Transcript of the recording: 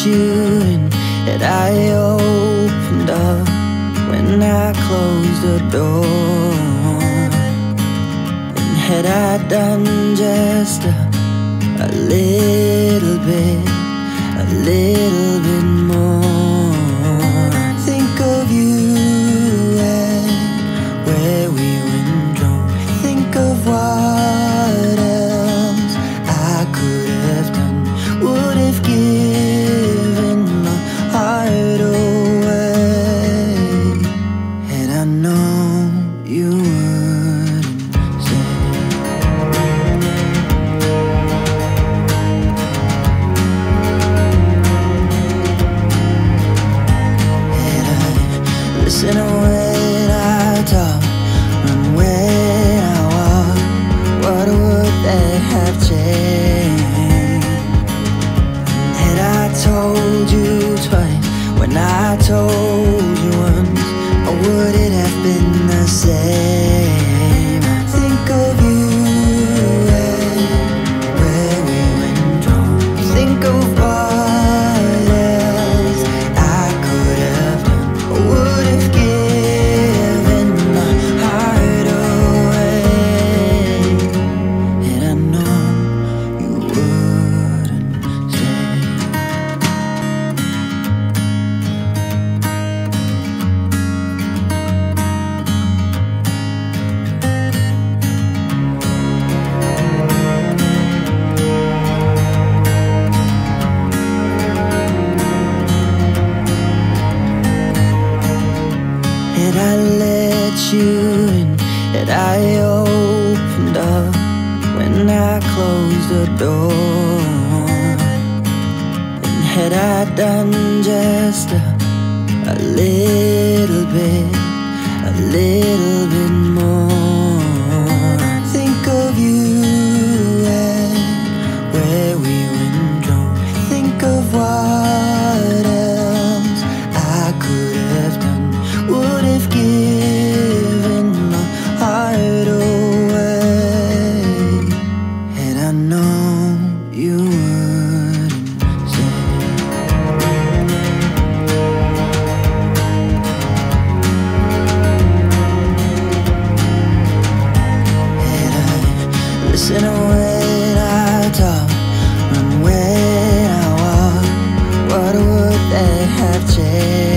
you in, that I opened up when I closed the door. And had I done just a little bit more, think of you and where we went wrong. Think of what else I could have done, would have given my heart away, had I known you wouldn't stay. Had I listened when I talk and when I walk, what would that have changed? Had I told you twice when I told you once, or would it have been the same? Think of you and where we went wrong. Think of what else I could have done, or would have given my heart away, and I know you wouldn't stay. Had I let you in, that I opened up when I closed the door. And had I done just a little bit more, think of you and where we went wrong. Think of what else I could have done, would have given my heart away, had I known you wouldn't stay. Had I listened when I talk and when I walk, what would that have changed?